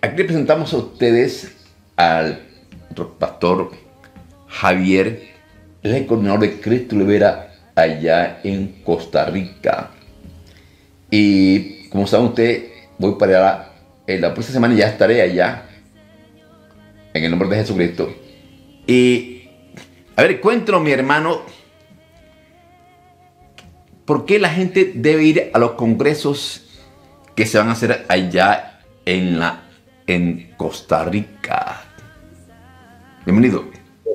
Aquí le presentamos a ustedes al pastor Javier, él es el coordinador de Cristo Libera allá en Costa Rica. Y como saben ustedes, voy para allá, en la próxima semana ya estaré allá, en el nombre de Jesucristo. Y, a ver, cuéntanos, mi hermano, ¿por qué la gente debe ir a los congresos que se van a hacer allá en Costa Rica? Bienvenido.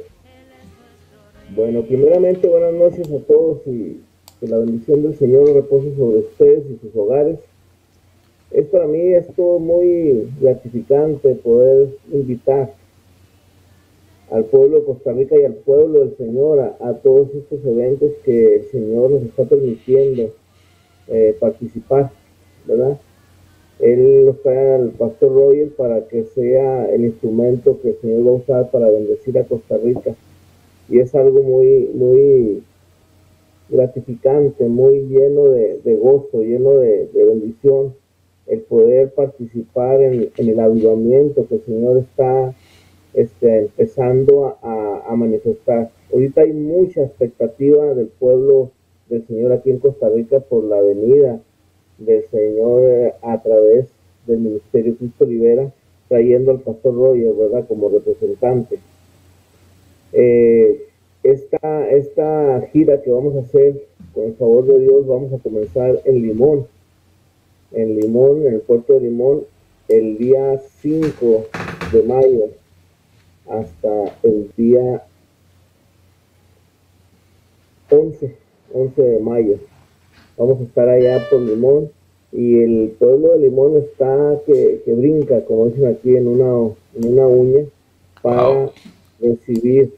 Bueno, primeramente buenas noches a todos y que la bendición del Señor repose sobre ustedes y sus hogares. Para mí es todo muy gratificante poder invitar al pueblo de Costa Rica y al pueblo del Señor a todos estos eventos que el Señor nos está permitiendo participar, ¿verdad? Él nos trae al pastor Roger para que sea el instrumento que el Señor va a usar para bendecir a Costa Rica. Y es algo muy gratificante, muy lleno de gozo, lleno de bendición, el poder participar en el avivamiento que el Señor está empezando a manifestar. Ahorita hay mucha expectativa del pueblo del Señor aquí en Costa Rica por la venida del Señor a través del Ministerio Cristo Libera, trayendo al pastor Roger, ¿verdad?, como representante. Esta gira que vamos a hacer, con el favor de Dios, vamos a comenzar en Limón, en el puerto de Limón, el día 5 de mayo hasta el día 11 de mayo. Vamos a estar allá por Limón y el pueblo de Limón está que brinca, como dicen aquí, en una uña para Wow. recibir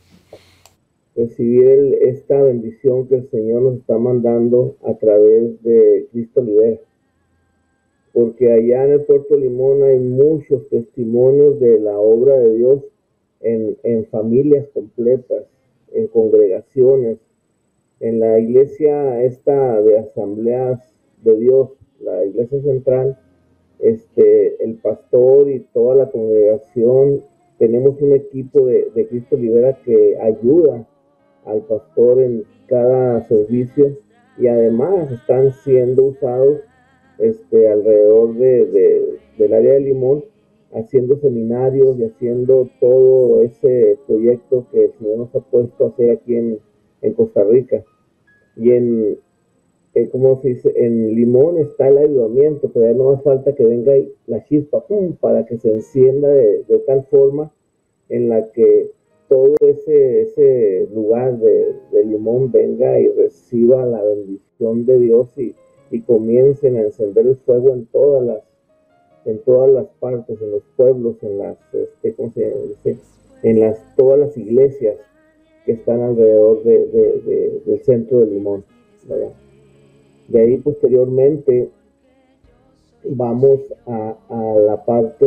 esta bendición que el Señor nos está mandando a través de Cristo Libera. Porque allá en el puerto de Limón hay muchos testimonios de la obra de Dios en familias completas, en congregaciones, en la iglesia esta de Asambleas de Dios, la iglesia central. El pastor y toda la congregación, tenemos un equipo de Cristo Libera que ayuda al pastor en cada servicio y además están siendo usados alrededor del área de Limón, haciendo seminarios y haciendo todo ese proyecto que el Señor nos ha puesto a hacer aquí en Costa Rica. Y como se dice, en Limón está el avivamiento, pero ya no hace falta que venga la chispa, ¡pum!, para que se encienda de tal forma en la que todo ese lugar de Limón venga y reciba la bendición de Dios y comiencen a encender el fuego en todas las partes, en los pueblos, en las, ¿cómo se dice?, todas las iglesias que están alrededor del centro de Limón, ¿verdad? De ahí posteriormente vamos a la parte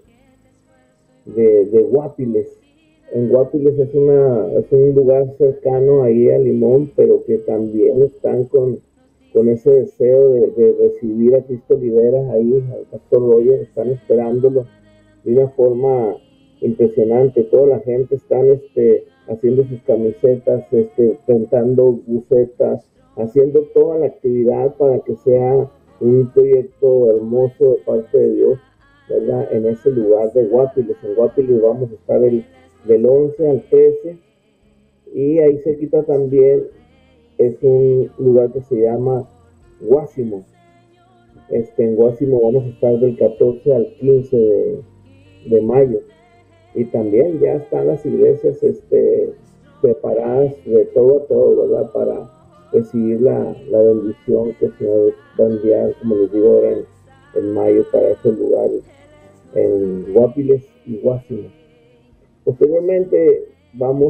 de Guapiles. En Guapiles es un lugar cercano ahí a Limón, pero que también están con ese deseo de recibir a Cristo Libera ahí, al pastor Roger, están esperándolo de una forma impresionante. Toda la gente están haciendo sus camisetas, pintando bucetas, haciendo toda la actividad para que sea un proyecto hermoso de parte de Dios, ¿verdad?, en ese lugar de Guapiles. En Guapiles vamos a estar del 11 al 13, y ahí cerquita también es un lugar que se llama Guásimo. En Guásimo vamos a estar del 14 al 15 de mayo. Y también ya están las iglesias preparadas de todo a todo, ¿verdad?, para recibir la bendición que el Señor va a enviar, como les digo ahora, en mayo, para esos lugares, en Guapiles y Guásimo. Posteriormente vamos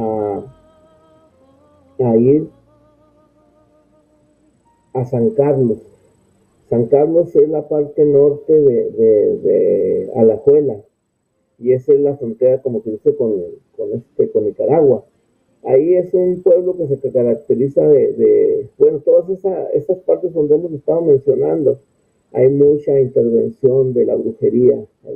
a ir a San Carlos. San Carlos es la parte norte de Alajuela, y esa es la frontera, como que dice, con Nicaragua. Ahí es un pueblo que se caracteriza bueno, todas esas partes donde hemos estado mencionando, hay mucha intervención de la brujería, hay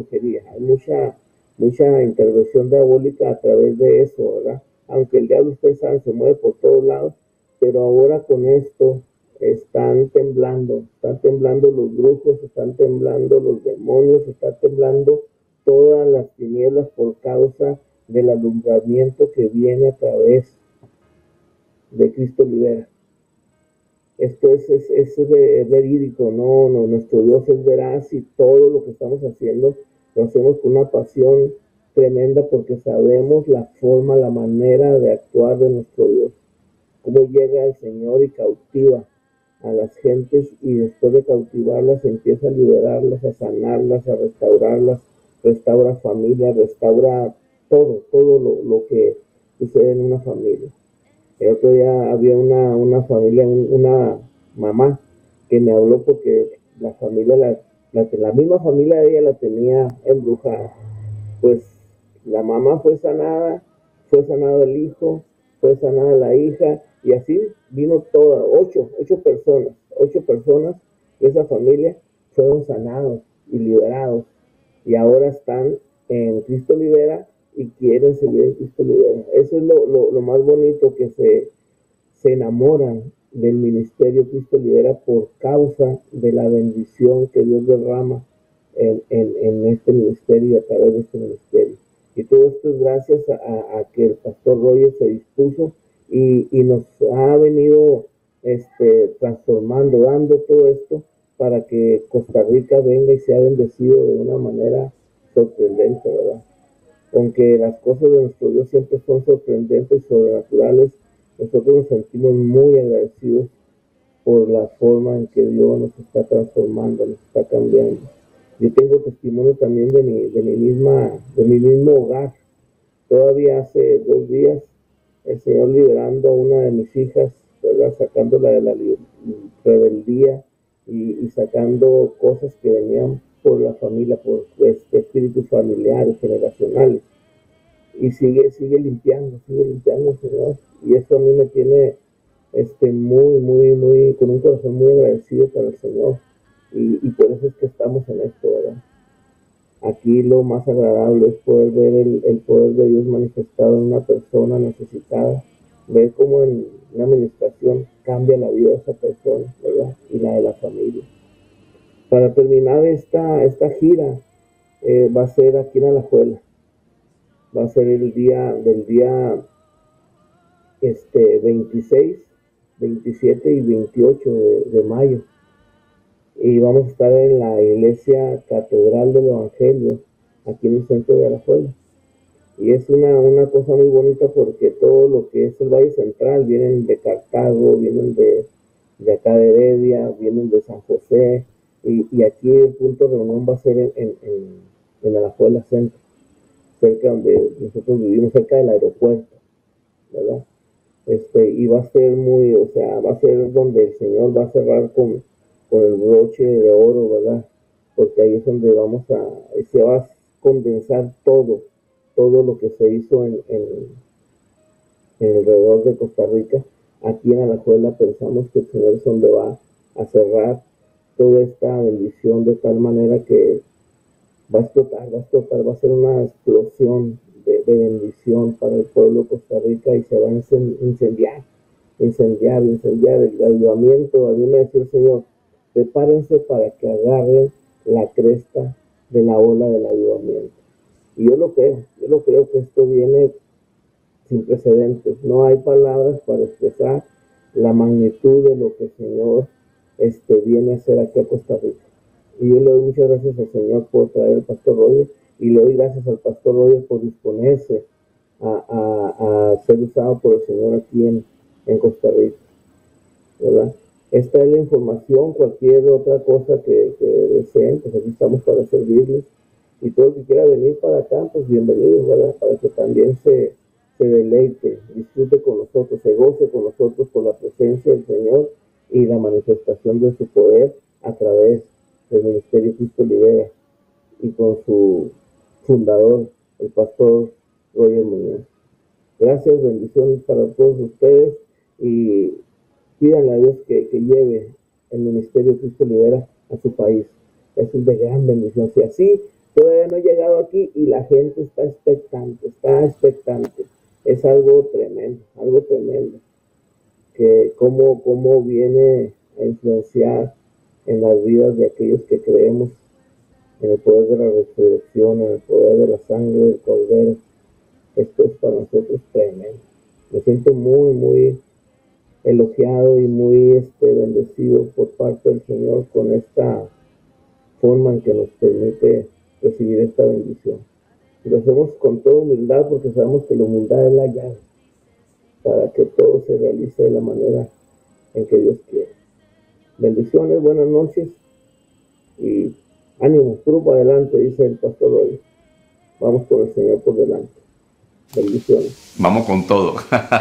mucha intervención diabólica a través de eso, ¿verdad? Aunque el diablo, ustedes saben, se mueve por todos lados, pero ahora con esto están temblando los brujos, están temblando los demonios, están temblando todas las tinieblas por causa del alumbramiento que viene a través de Cristo Libera. Esto es verídico, no, nuestro Dios es veraz y todo lo que estamos haciendo lo hacemos con una pasión tremenda porque sabemos la forma, la manera de actuar de nuestro Dios. Cómo llega el Señor y cautiva a las gentes y después de cautivarlas empieza a liberarlas, a sanarlas, a restaurarlas, restaura familias, restaura todo lo que sucede en una familia. El otro día había una familia, una mamá que me habló porque la familia, la misma familia de ella la tenía embrujada. Pues la mamá fue sanado el hijo, fue sanada la hija, y así vino toda, ocho personas de esa familia fueron sanados y liberados, y ahora están en Cristo Libera y quieren seguir en Cristo Libera. Eso es lo más bonito, que se enamoran del ministerio Cristo Libera por causa de la bendición que Dios derrama en este ministerio y a través de este ministerio. Y todo esto es gracias a que el pastor Roger se dispuso y nos ha venido transformando, dando todo esto para que Costa Rica venga y sea bendecido de una manera sorprendente, ¿verdad? Aunque las cosas de nuestro Dios siempre son sorprendentes y sobrenaturales, nosotros nos sentimos muy agradecidos por la forma en que Dios nos está transformando, nos está cambiando. Yo tengo testimonio también de mi mismo hogar. Todavía hace 2 días, el Señor liberando a una de mis hijas, ¿verdad? Sacándola de la rebeldía y sacando cosas que venían por la familia, por espíritus familiares, generacionales. Y sigue limpiando el Señor. Y eso a mí me tiene muy, con un corazón muy agradecido para el Señor. Y por eso es que estamos en esto, ¿verdad? Aquí lo más agradable es poder ver el poder de Dios manifestado en una persona necesitada, ver cómo en una administración cambia la vida de esa persona, ¿verdad? Y la de la familia. Para terminar esta gira, va a ser aquí en Alajuela. Va a ser del día 26, 27 y 28 de mayo. Y vamos a estar en la iglesia Catedral del Evangelio, aquí en el centro de Alajuela. Y es una cosa muy bonita porque todo lo que es el Valle Central, vienen de Cartago, vienen de acá de Heredia, vienen de San José, y aquí el punto de reunión va a ser en Alajuela Centro, cerca donde nosotros vivimos, cerca del aeropuerto, ¿verdad? Y va a ser va a ser donde el Señor va a cerrar con el broche de oro, ¿verdad? Porque ahí es donde se va a condensar todo lo que se hizo en alrededor de Costa Rica. Aquí en Alajuela pensamos que el Señor es donde va a cerrar toda esta bendición de tal manera que va a explotar, va a ser una explosión de bendición para el pueblo de Costa Rica y se va a incendiar el avivamiento. A mí me decía el Señor, prepárense para que agarren la cresta de la ola del avivamiento. Y yo lo creo que esto viene sin precedentes. No hay palabras para expresar la magnitud de lo que el Señor viene a hacer aquí a Costa Rica. Y yo le doy muchas gracias al Señor por traer al pastor Roger, y le doy gracias al pastor Roger por disponerse a ser usado por el Señor aquí en Costa Rica, ¿verdad? Esta es la información. Cualquier otra cosa que deseen, pues aquí estamos para servirles. Y todo el que quiera venir para acá, pues bienvenido, ¿verdad? Para que también se deleite, disfrute con nosotros, se goce con nosotros por la presencia del Señor y la manifestación de su poder a través del Ministerio Cristo Libera y con su fundador, el pastor Roger Muñoz. Gracias, bendiciones para todos ustedes, y pídanle a Dios que lleve el Ministerio Cristo Libera a su país. Eso es de gran bendición. Si así todavía no ha llegado aquí y la gente está expectante, es algo tremendo, que cómo viene a influenciar en las vidas de aquellos que creemos en el poder de la resurrección, en el poder de la sangre del Cordero. Esto es para nosotros tremendo. Me siento muy elogiado y muy bendecido por parte del Señor con esta forma en que nos permite recibir esta bendición. Y lo hacemos con toda humildad porque sabemos que la humildad es la llave para que todo se realice de la manera en que Dios quiere. Bendiciones, buenas noches y ánimo, puro para adelante, dice el pastor hoy. Vamos con el Señor por delante. Bendiciones. Vamos con todo.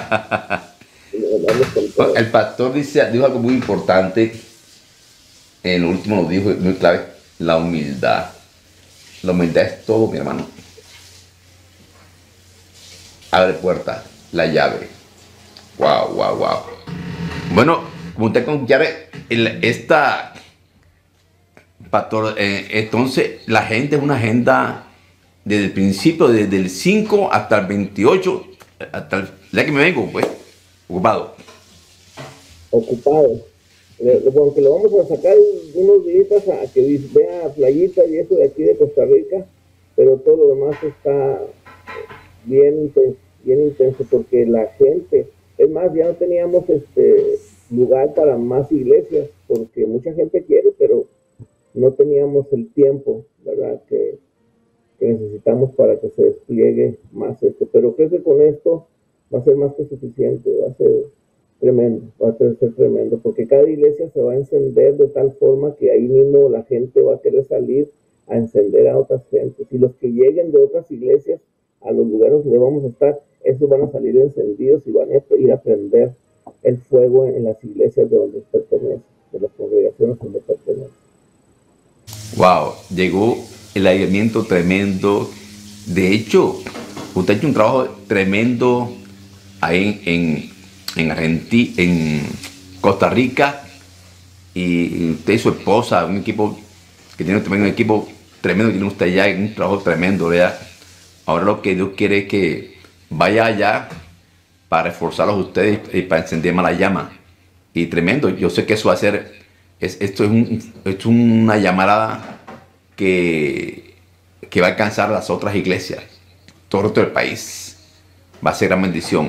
Vamos con todo. El pastor dijo algo muy importante. En lo último lo dijo, muy clave, la humildad. La humildad es todo, mi hermano. Abre puertas, la llave. Wow. Bueno, como usted conquiere, pastor, entonces la gente es una agenda desde el principio, desde el 5 hasta el 28, hasta el día que me vengo, pues, ocupado. Aunque lo vamos a sacar unos días a que vea playita y eso de aquí de Costa Rica, pero todo lo demás está bien intenso porque la gente, es más, ya no teníamos lugar para más iglesias porque mucha gente quiere, pero no teníamos el tiempo, ¿verdad? Que necesitamos para que se despliegue más esto. Pero creo que con esto va a ser más que suficiente, va a ser tremendo, porque cada iglesia se va a encender de tal forma que ahí mismo la gente va a querer salir a encender a otras gentes. Y los que lleguen de otras iglesias a los lugares donde vamos a estar, esos van a salir encendidos y van a ir a prender el fuego en las iglesias de donde pertenecen, de las congregaciones donde pertenecen. Wow, llegó el avivamiento tremendo. De hecho, usted ha hecho un trabajo tremendo ahí en Argentina, en Costa Rica, y usted y su esposa, un equipo que tiene también un equipo tremendo que tiene usted allá, un trabajo tremendo, ¿verdad? Ahora lo que Dios quiere es que vaya allá para reforzarlos a ustedes y para encender más la llama. Y tremendo, yo sé que eso va a ser, esto es una llamarada que va a alcanzar las otras iglesias, todo el resto del país. Va a ser gran bendición.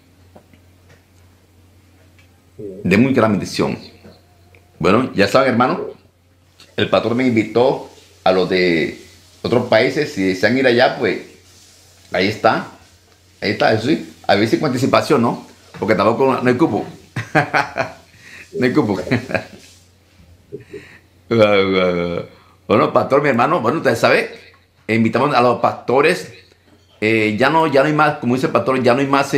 De muy gran bendición. Bueno, ya saben, hermano, el pastor me invitó a los de otros países. Si desean ir allá, pues ahí está, eso sí, a veces con anticipación, ¿no? Porque tampoco no hay cupo. No hay cupo. Bueno, pastor, mi hermano, bueno, usted sabe, invitamos a los pastores. Ya no hay más, como dice el pastor, ya no hay más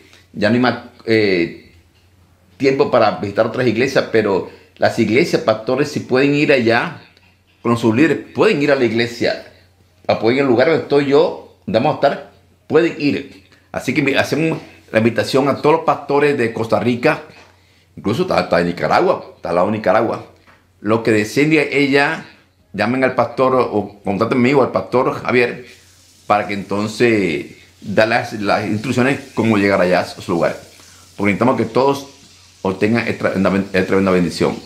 tiempo para visitar otras iglesias, pero las iglesias, pastores, si pueden ir allá con sus líderes, pueden ir a la iglesia, pueden ir al lugar donde estoy yo, donde vamos a estar, pueden ir. Así que hacemos la invitación a todos los pastores de Costa Rica, incluso está en Nicaragua, está al lado de Nicaragua. Los que deseen ella, llamen al pastor o contáctenme conmigo, al pastor Javier, para que entonces dé las instrucciones cómo llegar allá a su lugar. Porque necesitamos que todos obtengan esta tremenda bendición.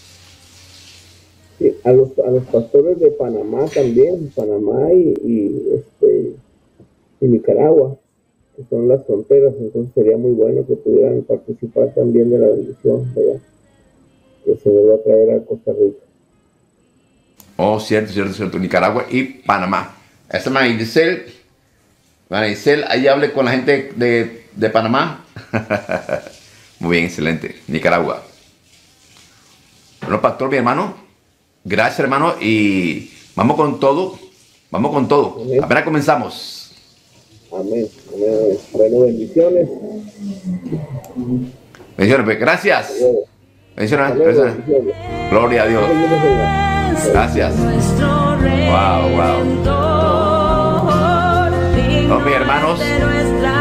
Sí, a los pastores de Panamá también, Panamá y Nicaragua, que son las fronteras, entonces sería muy bueno que pudieran participar también de la bendición, ¿verdad? Que se les va a traer a Costa Rica. Oh, cierto, Nicaragua y Panamá. Esta es Marisel, ahí hable con la gente de Panamá. Muy bien, excelente. Nicaragua. Bueno, pastor, mi hermano, gracias, hermano, y vamos con todo. Amén. Apenas comenzamos. Amén. Bueno, bendiciones. Bendiciones, pues, gracias. Bendiciones. Gloria a Dios. Gracias. Wow. No, mis hermanos,